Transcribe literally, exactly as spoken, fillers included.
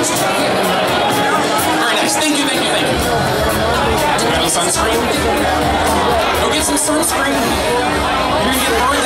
Very nice. Thank you, thank you, thank you. Do you have any sunscreen? Go get some sunscreen. You're gonna get burned.